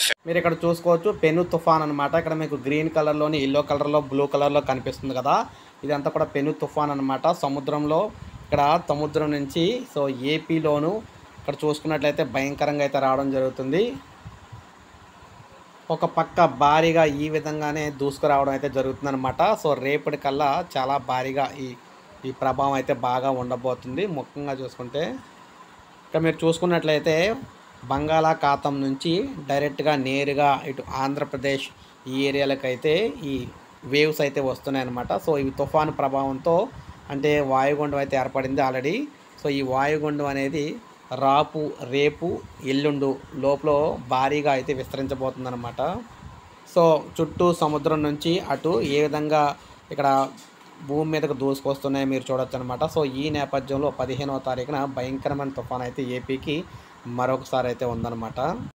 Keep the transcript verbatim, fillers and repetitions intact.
మీరు ఇక్కడ చూసుకోవచ్చు పెను తుఫాన్ అనమాట. ఇక్కడ మీకు గ్రీన్ కలర్‌లోని, యెల్లో కలర్‌లో, బ్లూ కలర్‌లో కనిపిస్తుంది కదా! ఇదంతా కూడా పెను తుఫాన్ అనమాట. సముద్రంలో ఇక్కడ సముద్రం నుంచి సో, ఏపీలోను ఇక్కడ చూసుకున్నట్లయితే భయంకరంగా అయితే రావడం జరుగుతుంది. ఒక పక్క భారీగా ఈ విధంగానే దూసుకురావడం అయితే జరుగుతుందనమాట. సో, రేపటికల్లా చాలా భారీగా ఈ ఈ ప్రభావం అయితే బాగా ఉండబోతుంది. ముఖ్యంగా చూసుకుంటే ఇక్కడ మీరు చూసుకున్నట్లయితే బంగాళాఖాతం నుంచి డైరెక్ట్‌గా నేరుగా ఇటు ఆంధ్రప్రదేశ్ ఈ ఏరియాలకైతే ఈ వేవ్స్ అయితే వస్తున్నాయన్నమాట. సో, ఇవి తుఫాను ప్రభావంతో అంటే వాయుగుండం అయితే ఏర్పడింది ఆల్రెడీ. సో, ఈ వాయుగుండం అనేది రాపు రేపు ఎల్లుండు లోపల భారీగా అయితే విస్తరించబోతుందన్నమాట. సో, చుట్టూ సముద్రం నుంచి అటు ఏ విధంగా ఇక్కడ భూమి మీదకు దూసుకొస్తున్నాయో మీరు చూడొచ్చనమాట. సో, ఈ నేపథ్యంలో పదిహేనవ తారీఖున భయంకరమైన తుఫాను అయితే ఏపీకి మరొకసారి అయితే ఉందన్నమాట.